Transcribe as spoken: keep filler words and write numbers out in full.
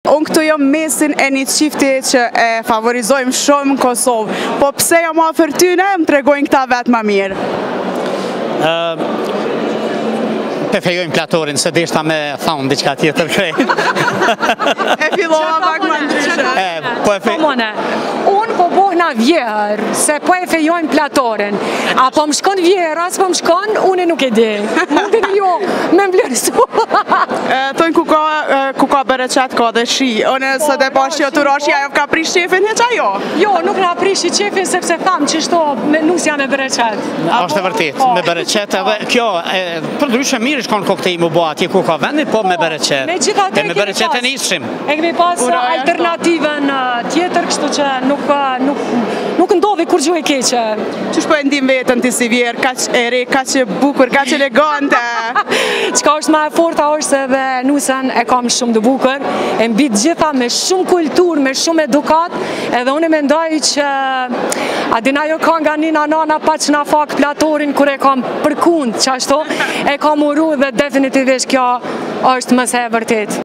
unë këtu jam mesin e një qifti që e favorizojmë shumë në Kosovë, po pse jam afër tyne, më tregojnë këta vetë më mirë? Uh, Preferojmë platorin, se deshta me thonë diçka tjetër krejt. E fillova pak më ndryshe. Po e fe... Unë po bohna vjerë, se po e fejojnë platorin. A po më shkon vjerë, as po më shkon, unë nuk e di. Mundin jo, me mblerësu. Tojnë ku ka, ku ka bereqet, ka dhe shi. Unë së dhe po shqio të roshi, ajo ka prish qefin, heqa jo? Jo, nuk nga prish qefin, sepse thamë që shto nusja me bereqet. Ashtë e vërtit, me bereqet, kjo, për ndryshe mirë shkon koktej mu bo atje ku ka vendit, po me bereqet. E me bereqet e nisrim. E kemi pas alternativën tjetër, kështu që nuk nuk ndodhi kur gjuhë e keqe. Qysh po e ndim vetën ti si vjerë, kaq e re, kaq e bukur, kaq elegante? Qka është ma e forta është se dhe nusën e kam shumë të bukur, e mbi të gjitha me shumë kultur, me shumë edukat, edhe unë e mendoj që adina jo ka nga nina nana pa që na fak platorin kur e kam përkund qashto, e kam uru dhe definitivisht kjo është mëse e vërtet.